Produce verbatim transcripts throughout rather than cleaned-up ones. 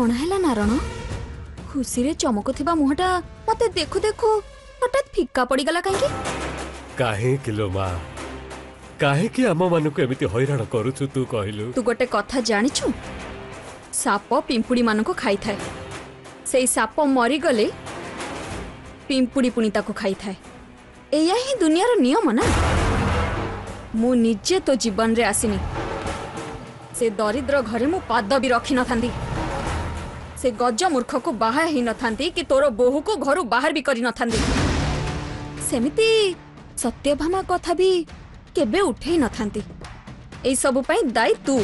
कौन है नारण खुशी रे चमकुथिबा मुहटा मते देखु देखु हठात फिक्का पड़ी गला कहीं काहे किलो मा काहे कि आम मान को एमिति हैरान करूछु तू कहलु तू गोटे कथा जानिछु साप पिंपुड़ी मान को खाई थाए सेई साप मरी गले पिंपुड़ी पुणी ताको खाई थाए एया ही दुनियार नियम ना मु निजे तो जीवन रे आसीनी से दरिद्र घरे मु पाद भी रखी न थांदी से गज मूर्ख को बाहा ही न थांती कि तोर बोहू को घरु बाहर भी करी न थांदी सेमिति सत्यभामा कथा भी केबे उठे न थांती ए सब पई दाई तू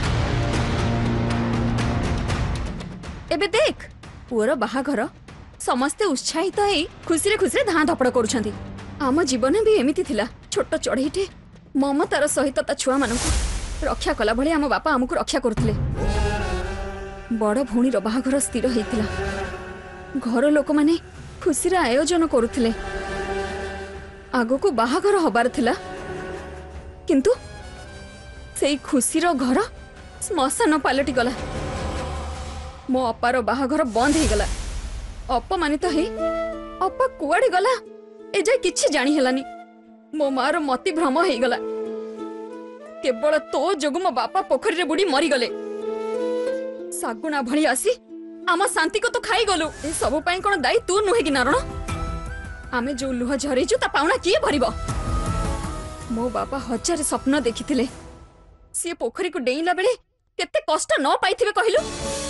एबे देख पुअर बाहाघर समस्ते उत्साहित तो है खुशी रे खुशी रे धां धपड़ करूछंती आम जीवन भी एमिति थिला छोट चढ़ईटे ममतार सहित ता छुआ मानकु रक्षा कला भले आम बापा आमको रक्षा करथिले बड़ भौणी बाहाघर स्थिर होइतिला घर लोक माने खुशी रे आयोजन करुथिले आगो को बाहाघर हबार थिला किंतु सेई खुशी रो घर श्मशान पालटी गला मो अपार बाहाघर बंद हो गला अपमानित हे अपा कुआड़ी गला ए जाय किछि जानी हेलानी मो मार मति भ्रम हो गला केवल तो जोगु मो बापा पोखरी रे बुड़ी मरी गले सागुना भली आसी आम शांति को तो खाई गलु ए सब पई कोन दाई तू नुहे कि नारण आमे जो लुह झरेजु ता पाउना किए भरिबो मो बापा हजार स्वप्न देखिथिले सी पोखरी को डेइला बेले केते कष्ट न पाइथिबे कहिलु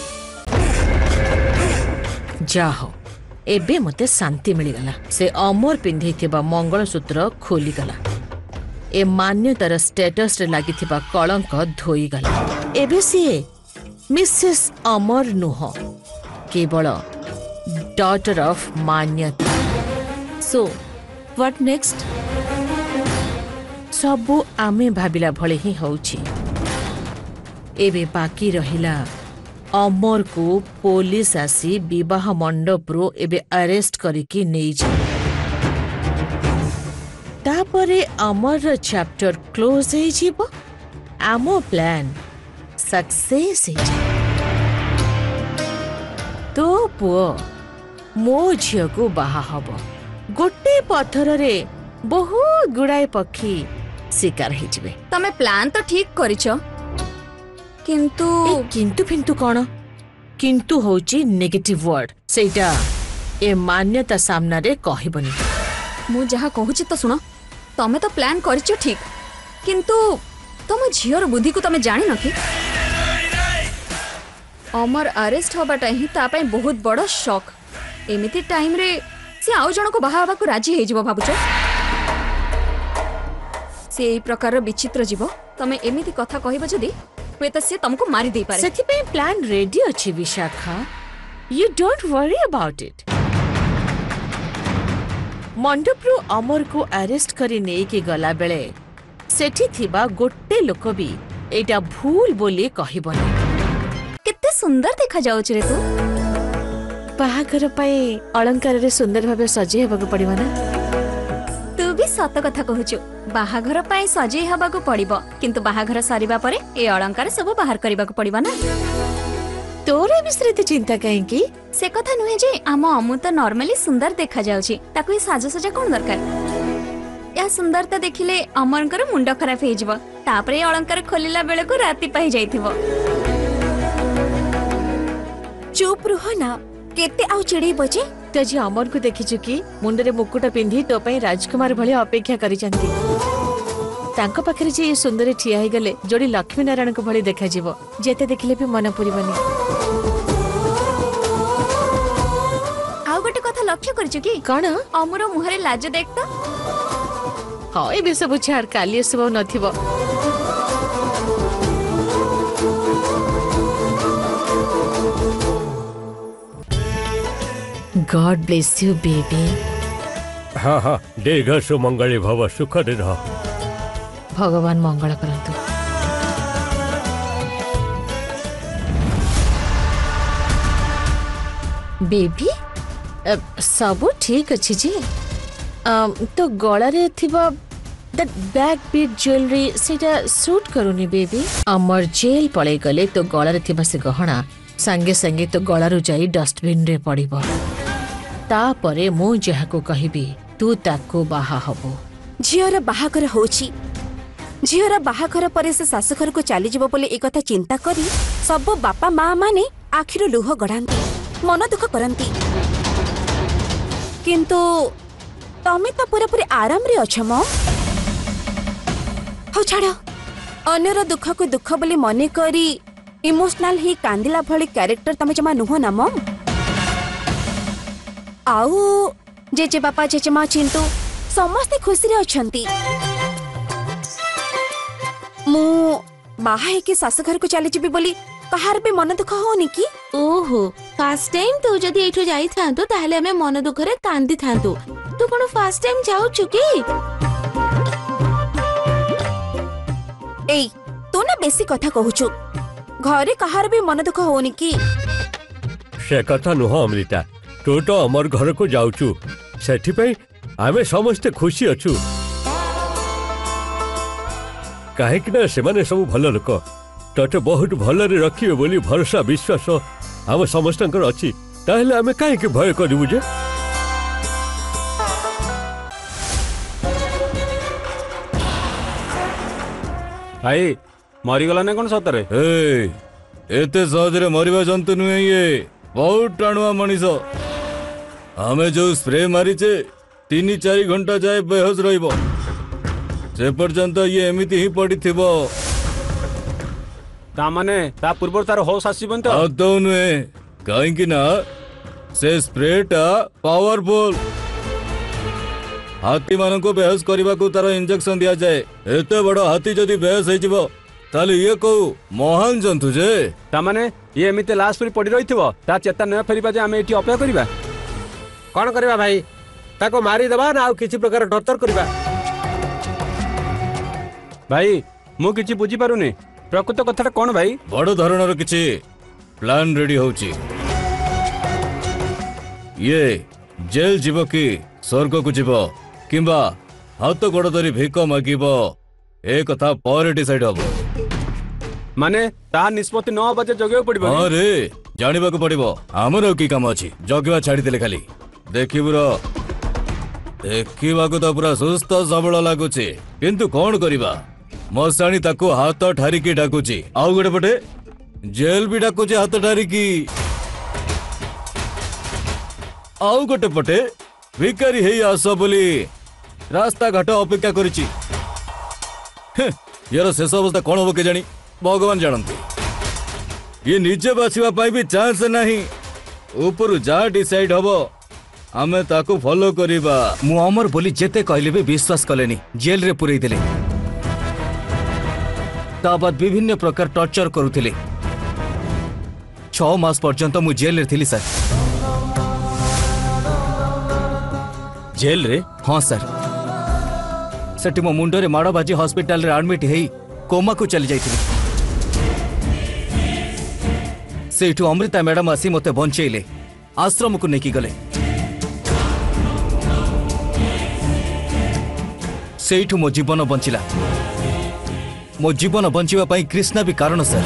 जाहो एबे मते शांति मिली गला से अमर पिंधि थिबा मंगलसूत्र खोली गला ए मान्यतार स्टेटस रे लागि थिबा कलंक धोई गला एबे सी मिसेस अमर नुह केवल डॉटर ऑफ मान्यता सो व्हाट नेक्स्ट सबु आमे भाबिला भले ही होउछि एबे बाकी रहिला अमर को पुलिस आसी विवाह मंडप रो एबे अरेस्ट करिकी नै जा तापरे अमर चैप्टर क्लोज हे जीवो आमो प्लान सक्सेस हे तो पुओ मो झियो को बाहा हबो गोटे पत्थर रे बहुत गुड़ाए पक्षी शिकार हे जिवे तमे प्लान तो ठीक करिछो किंतु किंतु फिंतु कौन किंतु होची नेगेटिव वर्ड सेटा ए मान्यता सामना रे कहबनी मु जहा कहूची तो सुनो तमे तो प्लान करिछो ठीक किंतु तम झियर बुद्धि को तमे जानि न कि अमर अरेस्ट होबाटा ही ता पई बहुत बड़ शॉक एमिति टाइम रे से आउ जण को बाहा को राजी हे जिवो भाबुचो से एई प्रकार विचित्र जीव तमे एमिति कथा कहबो जदी से तुमको मारी दे पारे सेति पे प्लान रेडी अछि Vishakha you don't worry about it मंडपरु अमर को अरेस्ट करी नै के गला बेले सेठी थिबा गोटे लोक भी एटा भूल बोली कहिबनी कितने सुंदर देखा जाउ रे तू बाहाघर पई अलंकार रे सुंदर भाबे सजे हेबाक पड़िबो ना तू भी सत कथा कहूचु बाहाघर पाई सजे हबा को पड़िबो किंतु बाहाघर सरीबा परे ए अलंकार सब बाहर करबा को पड़िबो ना तोरे विस्तृत चिंता काहे की से कथा नुहे जे आम अमु तो नॉर्मली सुंदर देखा जाउची ताको साज सजा कोन दरकार या सुंदरता देखिले अमरकर मुंड खराब हे जिवो तापरे अलंकार खोलिला बेले को राती पाई जाइथिबो चुप रहो ना केते आउ चिड़ी बचे तो जी अमर को देखी चुकी मुंडरे मुकुट पिंधि तो पई राजकुमार भली अपेक्षा करी चंती तांको पाखरे जे सुंदर ठिया हे गले जोड़ी लक्ष्मी नारायण को भली देखा जीवो जेते देखले भी मन पुरीबनी आउ गोटे कथा लक्ष्य करी चुकी कोन अमर मुहरे लाज देख त हां ए सब छाड़ काली सब नथिबो God bless you, baby. हाँ हाँ दीर्घ सुमंगली भव सुखद रह भगवान मंगल करंतु बेबी सब ठीक अच्छी जी तो गला रे थिबा दैट बैक बीट ज्वेलरी सेटा सूट करूनी बेबी अमर जेल पळे गले तो गला रे थिबा से गहना सांगे सांगे तो गलारू जाई डस्टबिन रे पड़िबो तापरे मु जहाको कहिबी तू ताको बाहा हबो। झीर बाहाघर होची झीर बाहाघर पर से शाशुघर को चली जीव बोले एक कथा चिंता करी सब बापा माँ माने आखिर लुह गढ़ाती मन दुख करती किंतु तमे तो पूरा पूरी आराम रे अछ मो हो छाड़ अन्यर दुख को दुख बोली मने करी इमोशनल ही कांदिला भली कैरेक्टर तमे जमा नुह ना मो आउ जेजे बापा जेजे माँ चिंतु समस्ते खुशी रे अछंती मु बाहा के शाशुघर को चली जीवी बोली कहार भी मन दुख होनी कि ओहो फास्ट टाइम तू जदी एठो जाई थांतो ताहले हमें मन दुख रे कांदी थांतो तू कोन फास्ट टाइम जाऊ चुकी ए तू ना बेसी कथा कहूचु घरे कहार भी मन दुख होनी कि से कथा नुह अमृता तू तो अमर घर को जाऊचु सेठी पे आमे समस्ते खुशी अछु काहे कि ना से माने सब भल लोक तोटे बहुत भलरे रखिबे बोली भरोसा विश्वास आम समस्तंकर अछि ताहले आमे काहे के भय करिबु जे भाई मरीगला ना कौन सतरे ए एते सहजरे मरिबा जंतु नुहे ये बहुत टाणुआ मनीष आमे जो स्प्रे मारिचे तीन चार घंटा जाए बेहोश रहिबो से पर्यंत ये एमिति ही पड़ी थिबो ता माने ता पूर्व तार होश आसीबन तो आदौ नुहे काहे कि ना से स्प्रेटा पावरफुल हाथी मान को बेहोश करने को तार इंजेक्शन दिया जाए एते बड़ हाथी जदि बेहोश हो ताले ये को महान जंतु जे ता माने ये एमिते लाश पर पड़ी रहिथिबो ता चेता न फेरिबा जे आमे एठी अपेक्षा करिबा कौन करवा भाई ताको मारी दबा ना किसी प्रकार टर्चर करवा भाई मु किछि बुझी पारुनी प्रकृत कथाटा कोन भाई बड़ धरणर किछि प्लान रेडी होउची ये जेल जीव कि स्वर्ग को जीव किंबा हाथ गोड़ धरी भिक मागिब ए कथा पर डिसाइड हबो माने ता निष्पत्ति नौ बजे जगे पड़िबो हां रे जानिबा को पड़िबो हमर की काम अछि जगवा छाड़ी देले खाली देखिबुर देखिबा को तो पूरा सुस्त सबल लागुची किंतु कोन करिबा मसाणी ताको हाथ ठारिकी डाकुची आउ गोटे पटे जेल भी डाकुची हाथ ठारिकी आउ गोटे पटे भिकारी हेई आस बोली रास्ता घाट अपेक्षा करिची यार शेष अवस्था कौन हम के जानी भगवान जानते ये निजे बाछिबा पाई भी चांस नहीं ऊपर जा डिसाइड हबो आमे ताको फॉलो करिबा मु अमर बोली जेते कहले भी विश्वास कलेनी जेल रे पुरई देले ता बाद विभिन्न प्रकार टॉर्चर करुथिले छह मास पर्यंत मु जेल रे थिली सर जेल रे हाँ सर सेठी मो मुंडरे माड़ बाजी हॉस्पिटल रे एडमिट हेई कोमा को चली जाइथिली सेठू अमृता मैडम आसी मते बंचेइले आश्रम को नेकी गले सेठू मो जीवन बंचिला मो जीवन बंचिबा पई कृष्णा भी कारण सर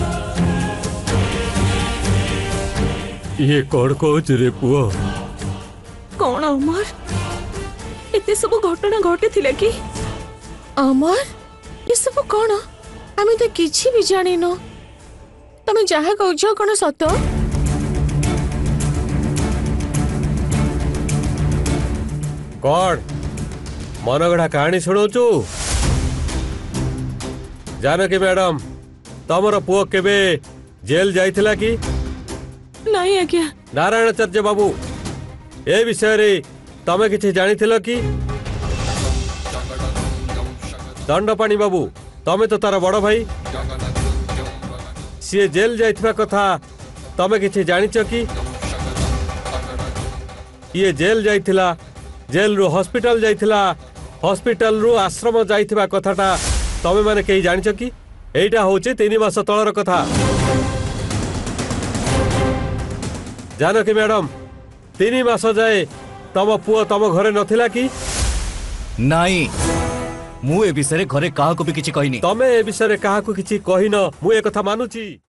ये कौन कहूच रे पुओ कौन अमर एते सब घटना घटे थिले कि अमर ये सब कौन आमे तो किछि भी जानी न तमे जहा कहछ कोन सत कौन मनगढ़ा कहानी शुणुचु जानकी मैडम तमर पुओ केबे जेल जाइथिला कि नहीं आज्ञा नारायणाचार्य बाबू ए विषय रे तमे किछि जानिथिलो कि दंडपाणी बाबू तमे तो तार बड़ भाई सी जेल जाइथिबा कथा तमे किछि जानिछ कि ये जेल जाइथिला जेल रु हॉस्पिटल जाइथिला हॉस्पिटल रु आश्रम जाइथिबा कथाटा तमे माने केही जानिछ कि एइटा होचे तीन मास तळर कथा जानकी मैडम तीन मास जाए तम पुओ तम घरे नथिला कि नाई मु ए विषय घरे काहा को भी किछि कहिनी तमे ए विषय काहा को किछि कहिन मु ए कथा मानुची।